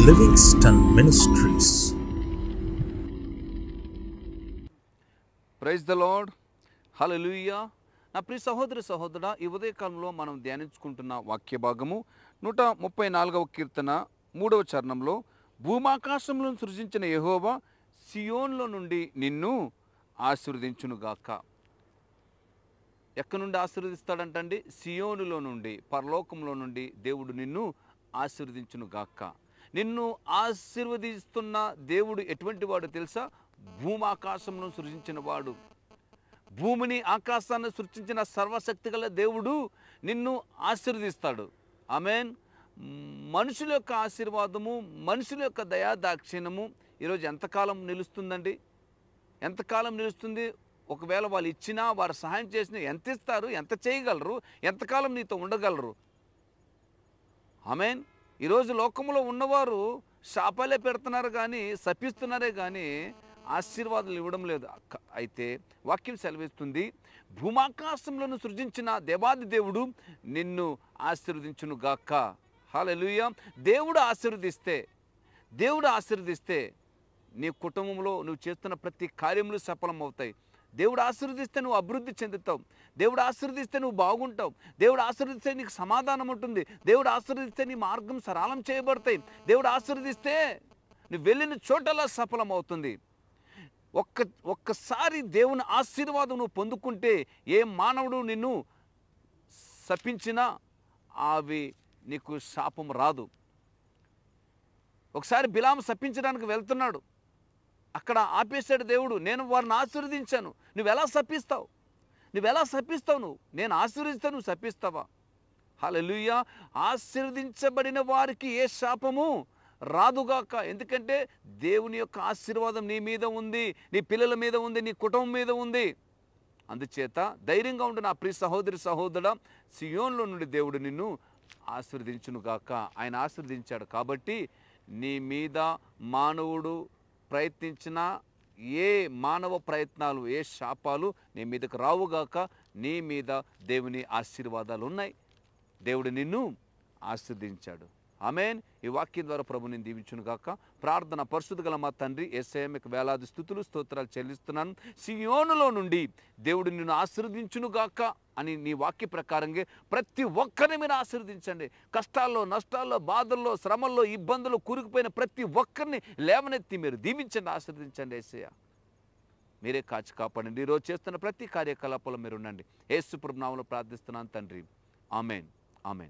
Livingston Ministries. Praise the lord, hallelujah. నా ప్రియ సహోదరి సహోదరుడా, ఈ ఉదయకాలంలో మనం ధ్యానించుకుంటున్న వాక్య భాగము 134వ కీర్తన 3వ చరణంలో, భూమాకాశములను సృజించిన యెహోవా సియోన్లో నుండి నిన్ను ఆశీర్వదించునుగాక. ఎక్కడి నుండి ఆశీర్వదిస్తాడంటండి? సియోనులో నుండి, పరలోకంలో నుండి దేవుడు నిన్ను ఆశీర్వదించునుగాక. నిన్ను ఆశీర్వదిస్తున్న దేవుడు ఎటువంటి వాడు తెలుసా? భూమాకాశమును సృజించిన వాడు, భూమిని ఆకాశాన్ని సృష్టించిన సర్వశక్తి గల దేవుడు నిన్ను ఆశీర్వదిస్తాడు. ఆమేన్. మనుషుల యొక్క ఆశీర్వాదము, మనుషుల యొక్క దయాదాక్షిణ్యము ఈరోజు ఎంతకాలం నిలుస్తుందండి? ఎంతకాలం నిలుస్తుంది? ఒకవేళ వాళ్ళు ఇచ్చినా, వారు సహాయం చేసినా ఎంత ఇస్తారు? ఎంత చేయగలరు? ఎంతకాలం నీతో ఉండగలరు? ఆమేన్. ఈరోజు లోకంలో ఉన్నవారు శాపాలే పెడుతున్నారు కానీ, శపిస్తున్నారే కానీ ఆశీర్వాదాలు ఇవ్వడం లేదు. అయితే వాక్యం సెలవిస్తుంది, భూమాకాశములను సృజించిన దేవాది దేవుడు నిన్ను ఆశీర్వదించునుగాక. హల్లెలూయా. దేవుడు ఆశీర్వదిస్తే నీ కుటుంబంలో నువ్వు చేస్తున్న ప్రతి కార్యములు సఫలం అవుతాయి. దేవుడు ఆశీర్వదిస్తే నువ్వు అభివృద్ధి చెందుతావు. దేవుడు ఆశీర్వదిస్తే నువ్వు బాగుంటావు. దేవుడు ఆశీర్వదిస్తే నీకు సమాధానం ఉంటుంది. దేవుడు ఆశీర్వదిస్తే నీ మార్గం సరళం చేయబడతాయి. దేవుడు ఆశీర్వదిస్తే నువ్వు వెళ్ళిన చోటలా సఫలం అవుతుంది. ఒక్కసారి దేవుని ఆశీర్వాదం నువ్వు పొందుకుంటే ఏ మానవుడు నిన్ను శపించినా అవి నీకు శాపం రాదు. ఒకసారి బిలాము శపించడానికి వెళ్తున్నాడు, అక్కడ ఆపేశాడు దేవుడు. నేను వారిని ఆశీర్వదించాను, నువ్వెలా శపిస్తావు? నువ్వు నేను ఆశీర్వదిస్తాను, నువ్వు శపిస్తావా? హల్లెలూయా. ఆశీర్వదించబడిన వారికి ఏ శాపము రాదుగాక. ఎందుకంటే దేవుని యొక్క ఆశీర్వాదం నీ మీద ఉంది, నీ పిల్లల మీద ఉంది, నీ కుటుంబం మీద ఉంది. అందుచేత ధైర్యంగా ఉండు నా ప్రియ సహోదరి సహోదరుడా. సియోన్లో నుండి దేవుడు నిన్ను ఆశీర్వదించునుగాక. ఆయన ఆశీర్వదించాడు కాబట్టి నీ మీద మానవుడు ప్రయత్నించిన ఏ మానవ ప్రయత్నాలు, ఏ శాపాలు నీ మీదకు రావుగాక. నీ మీద దేవుని ఆశీర్వాదాలు ఉన్నాయి. దేవుడు నిన్ను ఆశీర్వదించాడు. ఆమేన్. ఈ వాక్యం ద్వారా ప్రభు నేను దీవించునుగాక. ప్రార్థన. పరిశుద్ధ గల మా తండ్రి యేసయ్య, మీకు వేలాది స్తుతులు స్తోత్రాలు చెల్లిస్తున్నాను. సియోనులో నుండి దేవుడు నిన్ను ఆశీర్వదించునుగాక అని నీ వాక్య ప్రకారంగా ప్రతి ఒక్కరిని మీరు ఆశీర్వదించండి. కష్టాల్లో, నష్టాల్లో, బాధల్లో, శ్రమల్లో, ఇబ్బందులు కూరుకుపోయిన ప్రతి ఒక్కరిని లేవనెత్తి మీరు దీవించండి, ఆశీర్వదించండి యేసయ్య. మీరే కాచి కాపాడండి. ఈరోజు చేస్తున్న ప్రతి కార్యకలాపాలు మీరు ఉండండి. యేసు ప్రభు నామములో ప్రార్థిస్తున్నాను తండ్రి. ఆమేన్. ఆమేన్.